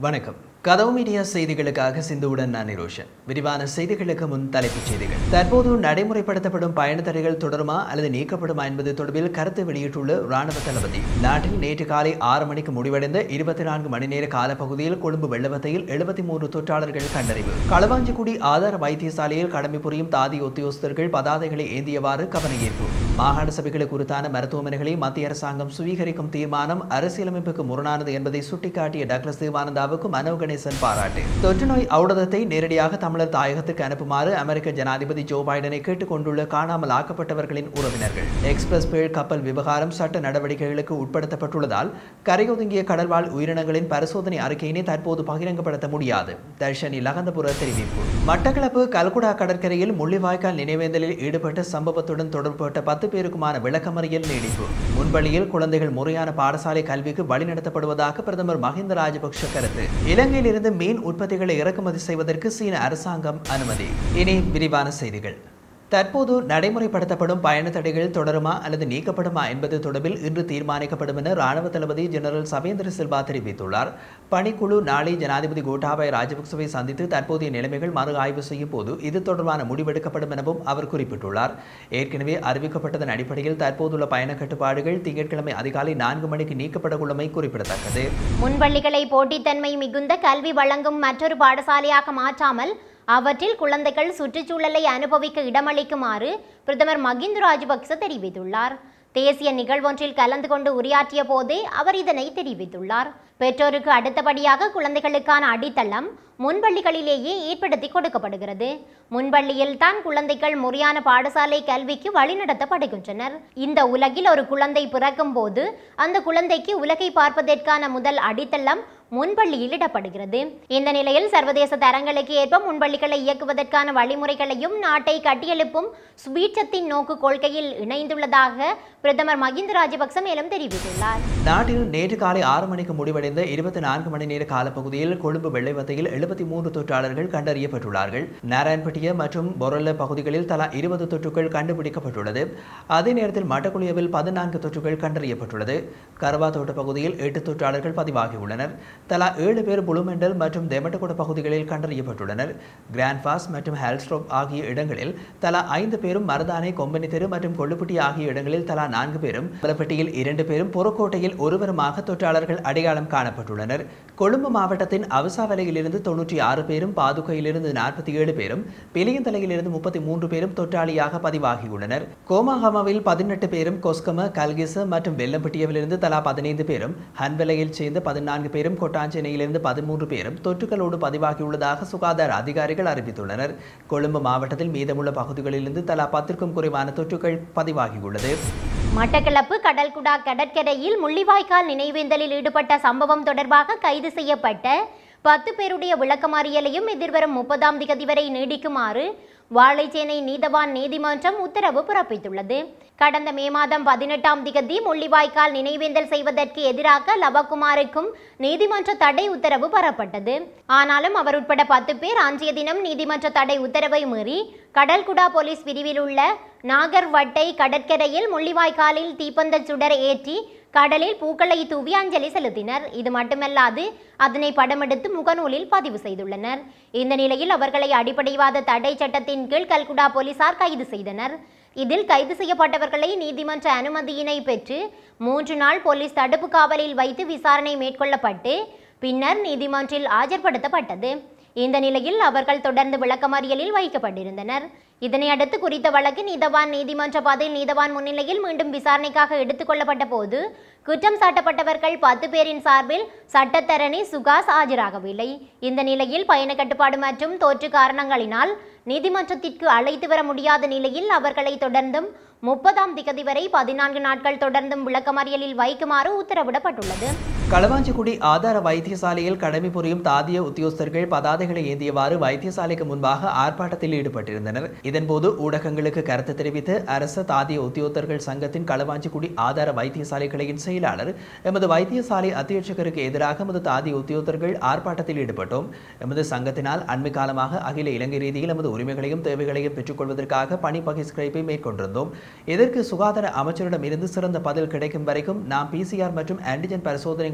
வணக்கம். கதவு மீடியா செய்திகளுக்காக சிந்துவுடன் நான் நிரோஷன். விரிவான செய்திகளுக்கு முன் தலைப்புச் செய்திகள். தற்போது நடைமுறைப்படுத்தப்படும் பயண தடைகள் தொடருமா அல்லது நீக்கப்படுமா என்பது தொடர்பில் கருத்து வெளியிட்டுள்ள ராணுவ தளபதி. நாட்டில் நேற்று காலை 6 மணிக்கு முடிவடைந்த 24 மணி நேர காலப்பகுதியில் கொழும்பு வெள்ளவத்தையில் 73 தொற்றாளர்கள் கண்டறிவு. களுவாஞ்சிக்குடி ஆதார வைத்தியசாலையில் கடமை புரியும் தாதி உத்தியோகஸ்தர்கள் பதாதைகளை ஏந்தியவாறு கவனஈர்ப்பு. மாகாண சபைகளுக்கு குறித்தான மருத்துவமனைகளை மத்திய அரசாங்கம் சுவீகரிக்கும் தீர்மானம் அரசியலமைப்புக்கு முரணானது என்பதை சுட்டிக்காட்டிய டக்ளஸ் தேவானந்தாவுக்கு மனோ கணேசன் பாராட்டு. தொற்று நோய் ஔடதத்தை நேரடியாக தமிழர் தாயகத்திற்கு அனுப்புமாறு அமெரிக்க ஜனாதிபதி ஜோ பைடனை கேட்டுக் கொண்டுள்ள காணாமல் ஆக்கப்பட்டவர்களின் உறவினர்கள். எக்ஸ்பிரஸ் பேல் கப்பல் விவகாரம் சட்ட நடவடிக்கைகளுக்கு உட்படுத்தப்பட்டுள்ளதால் கரையொதுங்கிய கடல்வாழ் உயிரினங்களின் பரிசோதனை அறிக்கையினை தற்போது பகிரங்கப்படுத்த முடியாது. தர்ஷனி லஹந்தபுர தெரிவிப்பு. மட்டக்களப்பு கல்குடா கடற்கரையில் முள்ளிவாய்க்கால் நினைவேந்தலில் ஈடுபட்ட சம்பவத்துடன் தொடர்புபட்ட 10 பேருக்குமான விளக்கமறியல் நீடிப்பு. முன்பள்ளியில் குழந்தைகள் முறையான பாடசாலை கல்விக்கு வழிநடத்தப்படுவதாக பிரதமர் மஹிந்த ராஜபக்ஷ கருத்து. இலங்கையிலிருந்து மீன் உற்பத்திகளை இறக்குமதி செய்வதற்கு சீன அரசாங்கம் அனுமதி. இனி விரிவான செய்திகள். தற்போது நடைமுறைப்படுத்தப்படும் பயண தடைகள் தொடருமா அல்லது நீக்கப்படுமா என்பது தொடர்பில் இன்று தீர்மானிக்கப்படும் என ராணுவ தளபதி ஜெனரல் சவேந்திர சில்வா தெரிவித்துள்ளார். பணிக்குழு நாளை ஜனாதிபதி கோட்டாபய ராஜபக்சவை சந்தித்து தற்போதைய நிலைமைகள் மறு ஆய்வு செய்யும் போது இது தொடர்பான முடிவெடுக்கப்படும் எனவும் அவர் குறிப்பிட்டுள்ளார். ஏற்கனவே அறிவிக்கப்பட்டதன் அடிப்படையில் தற்போதுள்ள பயண கட்டுப்பாடுகள் திங்கட்கிழமை அதிகாலை 4 மணிக்கு நீக்கப்பட உள்ளமை குறிப்பிடத்தக்கது. முன்பள்ளிகளை போட்டித்தன்மை மிகுந்த கல்வி வழங்கும் மற்றொரு பாடசாலையாக மாற்றாமல் அவற்றில் குழந்தைகள் சுற்றுச்சூழலை அனுபவிக்க இடமளிக்குமாறு பிரதமர் மஹிந்த ராஜபக்ச தெரிவித்துள்ளார். தேசிய நிகழ்வொன்றில் கலந்து கொண்டு உரையாற்றிய போதே அவர் இதனை தெரிவித்துள்ளார். பெற்றோருக்கு அடுத்தபடியாக குழந்தைகளுக்கான அடித்தளம் முன்பள்ளிகளிலேயே ஏற்படுத்தி கொடுக்கப்படுகிறது. முன்பள்ளியில் தான் குழந்தைகள் முறையான பாடசாலை கல்விக்கு வழிநடத்தப்படுகின்றனர். இந்த உலகில் ஒரு குழந்தை பிறக்கும் போது அந்த குழந்தைக்கு உலகை பார்ப்பதற்கான முதல் அடித்தளம் முன்பள்ளியில் இடப்படுகிறது. இந்த நிலையில் சர்வதேச தரங்களுக்கு ஏற்ப முன்பள்ளிகளை இயக்குவதற்கான வழிமுறைகளையும் நாட்டை கட்டியெழுப்பும் சுபீட்சத்தின் நோக்கு கொள்கையில் இணைந்துள்ளதாக பிரதமர் மஹிந்த ராஜபக்ச மேலும் தெரிவித்துள்ளார். நாட்டில் நேற்று காலை 6 மணிக்கு முடிவடைந்த 24 மணி நேர காலப்பகுதியில் கொழும்பு வெள்ளைவத்தையில் 73 தொற்றாளர்கள் கண்டறியப்பட்டுள்ளார்கள். நாராயண்பட்டிய மற்றும் பொரல்ல பகுதிகளில் தலா 20 தொற்றுகள் கண்டுபிடிக்கப்பட்டுள்ளது. அதே நேரத்தில் மட்டக்குளியவில் 14 தொற்றுகள் கண்டறியப்பட்டுள்ளது. கரவாத்தோட்ட பகுதியில் 8 தொற்றாளர்கள் பதிவாகியுள்ளனர். தலா 7 பேர் புளுமெண்டல் மற்றும் தெமட்டகொட பகுதிகளில் கண்டறியப்பட்டுள்ளனர். கிராண்ட் பாஸ் மற்றும் ஹெல்ஸ்ட்ரோப் ஆகிய இடங்களில் தலா 5 பேரும், மருதானை, கொம்பனி தெரு மற்றும் கொள்ளுப்பட்டி ஆகிய இடங்களில் தலா 4 பேரும், பலப்பட்டியில் 2 பேரும், புறக்கோட்டையில் ஒருவருமாக தொற்றாளர்கள் அடையாளம் காணப்பட்டுள்ளனர். கொழும்பு மாவட்டத்தின் அவசாவலையிலிருந்து 96 பேரும், பாதுகையிலிருந்து 47 பேரும், பிலியந்தலையிலிருந்து 33 பேரும் தொற்றாளியாக பதிவாகியுள்ளனர். கோமாகமாவில் 18 பேரும், கொஸ்கம, கல்கிச மற்றும் வெள்ளம்பட்டியவிலிருந்து தலா 15 பேரும், ஹன்வலையில் சேர்ந்த 14 பேரும், கொட்டாஞ்சேனையிலிருந்து 13 பேரும் தொற்றுகளோடு பதிவாகியுள்ளதாக சுகாதார அதிகாரிகள் அறிவித்துள்ளனர். கொழும்பு மாவட்டத்தில் மீதமுள்ள பகுதிகளிலிருந்து தலா 10க்கும் குறைவான தொற்றுகள் பதிவாகியுள்ளது. மட்டக்களப்பு கடல்குடா கடற்கரையில் முள்ளிவாய்க்கால் நினைவேந்தலில் ஈடுபட்ட சம்பவம் தொடர்பாக கைது செய்யப்பட்ட 10 பேருடைய விளக்கமறியலையும் எதிர்வரும் 30ஆம் தேதி வரை நீடிக்குமாறு வாழைச்சேனை நீதவான் நீதிமன்றம் உத்தரவு பிறப்பித்துள்ளது. கடந்த மே மாதம் 18ஆம் தேதி முள்ளிவாய்க்கால் நினைவேந்தல் செய்வதற்கு எதிராக லபகுமாருக்கும் நீதிமன்ற தடை உத்தரவு பெறப்பட்டது. ஆனாலும் அவர் உட்பட 10 பேர் அன்றைய தினம் நீதிமன்ற தடை உத்தரவை மீறி கடல்குடா போலீஸ் பிரிவில் உள்ள நாகர்வட்டை கடற்கரையில் முள்ளிவாய்க்காலில் தீப்பந்த சுடர் ஏற்றி கடலில் பூக்களை தூவி அஞ்சலி செலுத்தினர். இது மட்டுமல்லாது அதனை படமெடுத்து முகநூலில் பதிவு செய்துள்ளனர். இந்த நிலையில் அவர்களை அடிப்படைவாத தடை சட்டத்தின் கீழ் கல்குடா போலீசார் கைது செய்தனர். இதில் கைது செய்யப்பட்டவர்களை நீதிமன்ற அனுமதியினை பெற்று 3 நாள் போலீஸ் தடுப்பு காவலில் வைத்து விசாரணை மேற்கொள்ளப்பட்டு பின்னர் நீதிமன்றில் ஆஜர்படுத்தப்பட்டது. இந்த நிலையில் அவர்கள் தொடர்ந்து விளக்கமறியலில் வைக்கப்பட்டிருந்தனர். இதனையடுத்து குறித்த வழக்கு நீதவான் நீதிமன்ற பதில் நீதவான் முன்னிலையில் மீண்டும் விசாரணைக்காக எடுத்துக் கொள்ளப்பட்ட போது குற்றம் சாட்டப்பட்டவர்கள் 10 பேரின் சார்பில் சட்டத்தரணி சுகாஸ் ஆஜராகவில்லை. இந்த நிலையில் பயண கட்டுப்பாடு மற்றும் தோற்று காரணங்களினால் நீதிமன்றத்திற்கு அழைத்து வர முடியாத நிலையில் அவர்களை தொடர்ந்தும் 30ஆம் தேதி வரை 14 நாட்கள் தொடர்ந்தும் விளக்கமறியலில் வைக்குமாறு உத்தரவிடப்பட்டுள்ளது. களுவாஞ்சிக்குடி ஆதார வைத்தியசாலையில் கடமை புரியும் தாதிய உத்தியோகஸ்தர்கள் பதாதைகளை ஏந்தியவாறு வைத்தியசாலைக்கு முன்பாக ஆர்ப்பாட்டத்தில் ஈடுபட்டிருந்தனர். இதன்போது ஊடகங்களுக்கு கருத்து தெரிவித்து அரச தாதிய உத்தியோகஸ்தர்கள் சங்கத்தின் களுவாஞ்சிக்குடி ஆதார வைத்தியசாலை கிளையின் செயலாளர் எமது வைத்தியசாலை அத்தியட்சகருக்கு எதிராக எமது தாதிய உத்தியோகஸ்தர்கள் ஆர்ப்பாட்டத்தில் ஈடுபட்டோம். எமது சங்கத்தினால் அண்மை காலமாக அகில இலங்கை ரீதியில் எமது உரிமைகளையும் தேவைகளையும் பெற்றுக்கொள்வதற்காக பணி பகிஷ்கரிப்பை மேற்கொண்டிருந்தோம். இதற்கு சுகாதார அமைச்சரிடம் இருந்து சிறந்த பதில் கிடைக்கும் வரைக்கும் நாம் PCR மற்றும் ஆன்டிஜன் பரிசோதனைகளை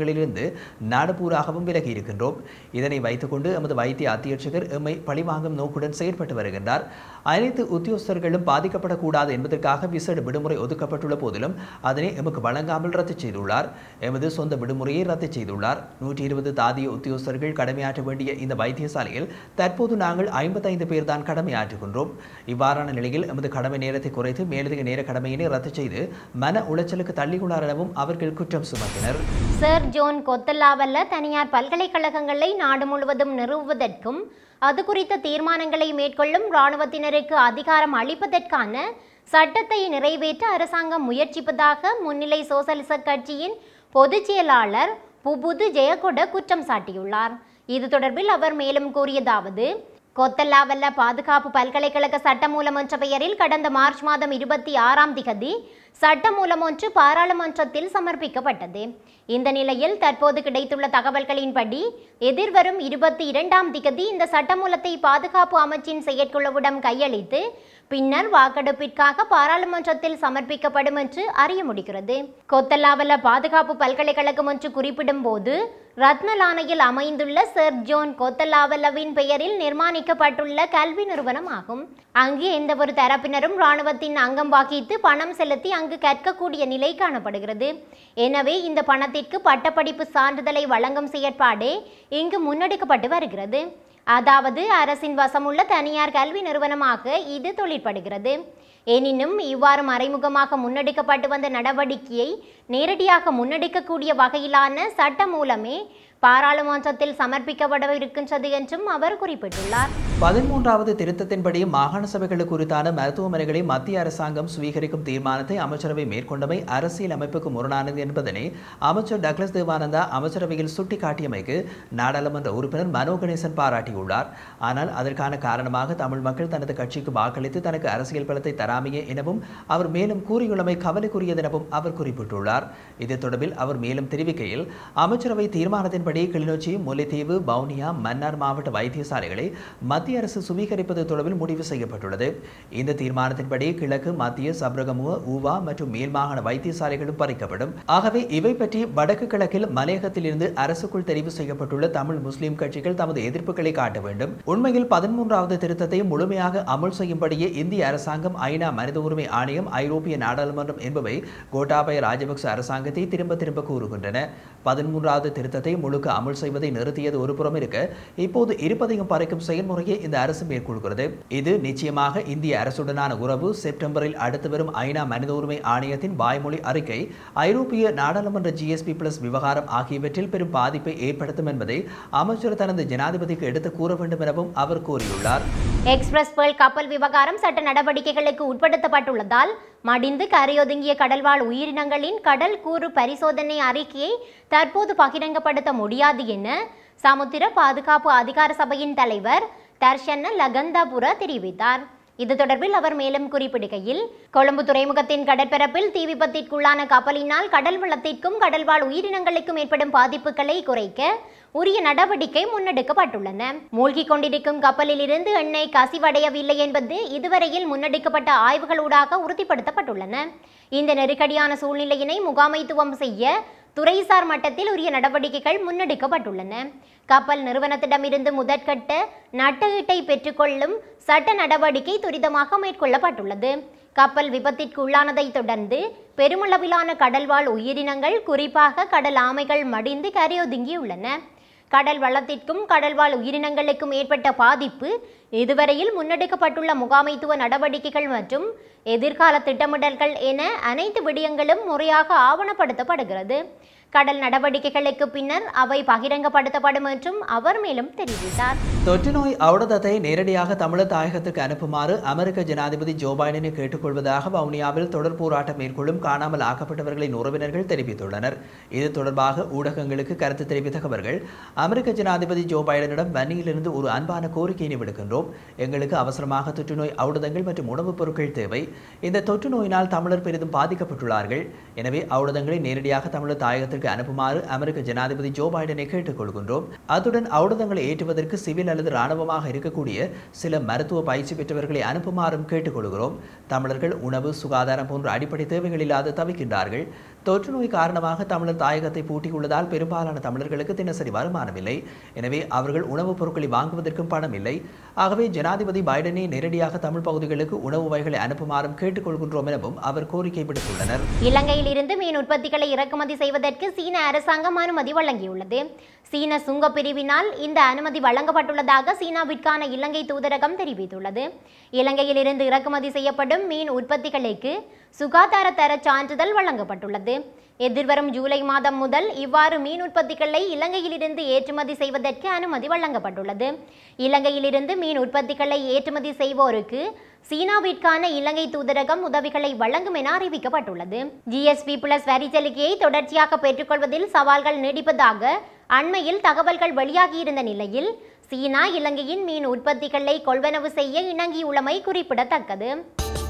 சேவைகளிலிருந்து நாடுபூராகவும் விலகி இருக்கின்றோம். இதனை வைத்துக்கொண்டு எமது வைத்திய அத்தியட்சகர் எம்மை பழிவாங்கும் நோக்குடன் செயற்பட்டு வருகின்றார். அனைத்து உத்தியோகஸ்தர்களும் பாதிக்கப்படக்கூடாது என்பதற்காக விசேட விடுமுறை ஒதுக்கப்பட்டுள்ள போதிலும் அதனை எமக்கு வழங்காமல் ரத்து செய்துள்ளார். எமது சொந்த விடுமுறையை ரத்து செய்துள்ளார். 120 தாதிய உத்தியோகஸ்தர்கள் கடமையாற்ற வேண்டிய இந்த வைத்தியசாலையில் தற்போது நாங்கள் 55 பேர் தான் கடமையாற்றுகின்றோம். இவ்வாறான நிலையில் எமது கடமை நேரத்தை குறைத்து மேலதிக நேர கடமையினை ரத்து செய்து மன உளைச்சலுக்கு தள்ளியுள்ளார் எனவும் அவர்கள் குற்றம் சுமத்தினர். சர் ஜோன் கொத்தல்லாவல்ல தனியார் பல்கலைக்கழகங்களை நாடு முழுவதும் நிறுவுவதற்கும் அது குறித்த தீர்மானங்களை மேற்கொள்ளும் இராணுவத்தினருக்கு அதிகாரம் அளிப்பதற்கான சட்டத்தை நிறைவேற்ற அரசாங்கம் முயற்சிப்பதாக முன்னிலை சோசலிச கட்சியின் பொதுச் செயலாளர் புபுது ஜெயகொட குற்றம் சாட்டியுள்ளார். இது தொடர்பில் அவர் மேலும் கூறியதாவது: கொத்தல்லாவல்ல பாதுகாப்பு பல்கலைக்கழக சட்டமூலம் என்ற பெயரில் கடந்த மார்ச் மாதம் 26ஆம் திகதி சட்டமூலம் ஒன்று பாராளுமன்றத்தில் சமர்ப்பிக்கப்பட்டது. இந்த நிலையில் தற்போது கிடைத்துள்ள தகவல்களின்படி எதிர்வரும் 22ஆம் திகதி இந்த சட்டமூலத்தை பாதுகாப்பு அமைச்சின் செயற்குழுவிடம் கையளித்து பின்னர் வாக்கெடுப்பிற்காக பாராளுமன்றத்தில் சமர்ப்பிக்கப்படும் என்று அறிய முடிகிறது. கொத்தல்லாவல்ல பாதுகாப்பு பல்கலைக்கழகம் ஒன்று குறிப்பிடும் போது ரத்னலானையில் அமைந்துள்ள சர் ஜோன் கொத்தல்லாவல்லவின் பெயரில் நிர்மாணிக்கப்பட்டுள்ள கல்வி நிறுவனம் ஆகும். அங்கு எந்த ஒரு தரப்பினரும் இராணுவத்தின் அங்கம் வகித்து பணம் செலுத்தி அங்கு கற்கக்கூடிய நிலை காணப்படுகிறது. எனவே இந்த பணத்திற்கு பட்டப்படிப்பு சான்றிதழை வழங்கும் செயற்பாடே இங்கு முன்னெடுக்கப்பட்டு வருகிறது. அதாவது அரசின் வசமுள்ள தனியார் கல்வி நிறுவனமாக இது தொழிற்படுகிறது. எனினும் இவ்வாறு மறைமுகமாக முன்னெடுக்கப்பட்டு வந்த நடவடிக்கையை நேரடியாக முன்னெடுக்கக்கூடிய வகையிலான சட்ட மூலமே பாராளுமன்றத்தில் சமர்ப்பிக்கப்படவிருக்கின்றது என்றும் அவர் குறிப்பிட்டுள்ளார். 13வது திருத்தத்தின்படி மாகாண சபைகள் குறித்தான மருத்துவமனைகளை மத்திய அரசாங்கம் சுவீகரிக்கும் தீர்மானத்தை அமைச்சரவை மேற்கொண்டமை அரசியல் அமைப்புக்கு முரணானது என்பதனை அமைச்சர் டக்ளஸ் தேவானந்தா அமைச்சரவையில் சுட்டிக்காட்டியமைக்கு நாடாளுமன்ற உறுப்பினர் மனோ கணேசன் பாராட்டியுள்ளார். ஆனால் அதற்கான காரணமாக தமிழ் மக்கள் தனது கட்சிக்கு வாக்களித்து தனக்கு அரசியல் பலத்தை தராமையே எனவும் அவர் மேலும் கூறியுள்ளமை கவலைக்குரியது எனவும் அவர் குறிப்பிட்டுள்ளார். இது தொடர்பில் அவர் மேலும் தெரிவிக்கையில், அமைச்சரவை தீர்மானத்தின் கிளிநொச்சி, முல்லைத்தீவு, வவுனியா, மன்னார் மாவட்ட வைத்தியசாலைகளை மத்திய அரசு சுவீகரிப்பது தொடர்பில் முடிவு செய்யப்பட்டுள்ளது. இந்த தீர்மானத்தின்படி கிழக்கு, மத்திய, சப்ரகமுவ, ஊவா மற்றும் மேல் மாகாண வைத்தியசாலைகளும் பறிக்கப்படும். ஆகவே இவை பற்றி வடக்கு கிழக்கில் மலையகத்தில் இருந்து அரசுக்குள் தெரிவு செய்யப்பட்டுள்ள தமிழ் முஸ்லிம் கட்சிகள் தமது எதிர்ப்புகளை காட்ட வேண்டும். உண்மையில் 13வது திருத்தத்தை முழுமையாக அமல் செய்யும்படியே இந்திய அரசாங்கம், ஐநா மனித உரிமை ஆணையம், ஐரோப்பிய நாடாளுமன்றம் என்பவை கோட்டாபய ராஜபக்ச அரசாங்கத்தை திரும்ப திரும்ப கூறுகின்றன. 13வது திருத்தத்தை முழுக்க அமல் செய்வதை நிறுத்தியது ஒரு புறம் இருக்க, இப்போது இருப்பதையும் பறிக்கும் செயல்முறையை இந்த அரசு மேற்கொள்கிறது. இது நிச்சயமாக இந்திய அரசுடனான உறவு, செப்டம்பரில் அடுத்து வரும் ஐநா மனித உரிமை ஆணையத்தின் வாய்மொழி அறிக்கை, ஐரோப்பிய நாடாளுமன்ற GSP+ விவகாரம் ஆகியவற்றில் பெரும் பாதிப்பை ஏற்படுத்தும் என்பதை அமைச்சர் தனது ஜனாதிபதிக்கு எடுத்து கூற வேண்டும் எனவும் அவர் கூறியுள்ளார். எக்ஸ்பிரஸ் பேர்ல் கப்பல் விவகாரம் சட்ட நடவடிக்கைகளுக்கு உட்படுத்தப்பட்டுள்ளதால் மடிந்து கரையொதுங்கிய கடல்வாழ் உயிரினங்களின் கடல் கூறு பரிசோதனை அறிக்கையை தற்போது பகிரங்கப்படுத்த முடியாது என சமுத்திர பாதுகாப்பு அதிகார சபையின் தலைவர் தர்ஷன லகந்தாபுர தெரிவித்தார். இது தொடர்பில் அவர் மேலும் குறிப்பிடுகையில், கொழும்பு துறைமுகத்தின் கடற்பரப்பில் தீ விபத்திற்குள்ளான கப்பலினால் கடல் வளத்திற்கும் கடல்வாழ் உயிரினங்களுக்கும் ஏற்படும் பாதிப்புகளை குறைக்க உரிய நடவடிக்கை முன்னெடுக்கப்பட்டுள்ளன. மூழ்கிக் கொண்டிருக்கும் கப்பலில் இருந்து எண்ணெய் கசிவடையவில்லை என்பது இதுவரையில் முன்னெடுக்கப்பட்ட ஆய்வுகளூடாக உறுதிப்படுத்தப்பட்டுள்ளன. இந்த நெருக்கடியான சூழ்நிலையினை முகாமைத்துவம் செய்ய துறைசார் மட்டத்தில் உரிய நடவடிக்கைகள் முன்னெடுக்கப்பட்டுள்ளன. கப்பல் நிறுவனத்திடமிருந்து முதற்கட்ட நட்டஈட்டை பெற்றுக்கொள்ளும் சட்ட நடவடிக்கை துரிதமாக மேற்கொள்ளப்பட்டுள்ளது. கப்பல் விபத்திற்கு உள்ளானதை தொடர்ந்து பெருமளவிலான கடல்வாழ் உயிரினங்கள், குறிப்பாக கடல் ஆமைகள் மடிந்து கரையொதுங்கியுள்ளன. கடல் வளத்திற்கும் கடல்வாழ் உயிரினங்களுக்கும் ஏற்பட்ட பாதிப்பு, இதுவரையில் முன்னெடுக்கப்பட்டுள்ள முகாமைத்துவ நடவடிக்கைகள் மற்றும் எதிர்கால திட்டமிடல்கள் என அனைத்து விடயங்களும் முறையாக ஆவணப்படுத்தப்படுகிறது. கடல் நடவடிக்கைகளுக்கு பின்னர் அவை பகிரங்கப்படுத்தப்படும் என்றும் அவர் மேலும் தெரிவித்தார். தொற்று நோய் ஔடதத்தை நேரடியாக தமிழர் தாயகத்துக்கு அனுப்புமாறு அமெரிக்க ஜனாதிபதி ஜோ பைடனை கேட்டுக்கொள்வதாக வவுனியாவில் தொடர் போராட்டம் மேற்கொள்ளும் காணாமல் ஆக்கப்பட்டவர்களின் உறவினர்கள் தெரிவித்துள்ளனர். இது தொடர்பாக ஊடகங்களுக்கு கருத்து தெரிவித்த அவர்கள், அமெரிக்க ஜனாதிபதி ஜோ பைடனிடம் வன்னியிலிருந்து ஒரு அன்பான கோரிக்கையினை விடுக்கின்றோம். எங்களுக்கு அவசரமாக தொற்றுநோய் ஔடதங்கள் மற்றும் உணவுப் பொருட்கள் தேவை. இந்த தொற்று நோயினால் தமிழர் பெரிதும் பாதிக்கப்பட்டுள்ளார்கள். எனவே ஔடதங்களை நேரடியாக தமிழர் தாயகத்திற்கு அனுப்புமாறு அமெரிக்க ஜனாதிபதி ஜோ பைடனை கேட்டுக்கொள்கின்றோம். அத்துடன் ஔடதங்களை ஏற்றுவதற்கு சிவில் அல்லது இராணுவமாக இருக்கக்கூடிய சில மருத்துவ பயிற்சி பெற்றவர்களை அனுப்புமாறும் கேட்டுக்கொள்கிறோம். தமிழர்கள் உணவு, சுகாதாரம் போன்ற அடிப்படை தேவைகள் இல்லாது தவிக்கின்றார்கள். தொற்று நோய் காரணமாக தமிழர் தாயகத்தை பூட்டியுள்ளதால் பெரும்பாலான தமிழர்களுக்கு தினசரி வருமானம் இல்லை. எனவே அவர்கள் உணவுப் பொருட்களை வாங்குவதற்கும் பணம் இல்லை. ஆகவே ஜனாதிபதி பைடனை நேரடியாக தமிழ் பகுதிகளுக்கு உணவு வகைகளை அனுப்புமாறும் கேட்டுக்கொள்கின்றோம் எனவும் அவர் கோரிக்கை விடுத்துள்ளனர். இலங்கையில் இருந்து மீன் உற்பத்திகளை இறக்குமதி செய்வதற்கு சீன அரசாங்கம் அனுமதி வழங்கியுள்ளது. சீன சுங்க பிரிவினால் இந்த அனுமதி வழங்கப்பட்டுள்ளதாக சீனாவிற்கான இலங்கை தூதரகம் தெரிவித்துள்ளது. இலங்கையில் இருந்து இறக்குமதி செய்யப்படும் மீன் உற்பத்திகளுக்கு சுகாதார தர சான்றிதழ் வழங்கப்பட்டுள்ளது. எதிர்வரும் ஜூலை மாதம் முதல் இவ்வாறு மீன் உற்பத்திகளை இலங்கையிலிருந்து ஏற்றுமதி செய்வதற்கு அனுமதி வழங்கப்பட்டுள்ளது. இலங்கையிலிருந்து மீன் உற்பத்திகளை ஏற்றுமதி செய்வோருக்கு சீனாவிற்கான இலங்கை தூதரகம் உதவிகளை வழங்கும் என அறிவிக்கப்பட்டுள்ளது. GSP+ வரி சலுகையை தொடர்ச்சியாக பெற்றுக்கொள்வதில் சவால்கள் நீடிப்பதாக அண்மையில் தகவல்கள் வெளியாகியிருந்த நிலையில் சீனா இலங்கையின் மீன் உற்பத்திகளை கொள்வனவு செய்ய இணங்கியுள்ளமை குறிப்பிடத்தக்கது.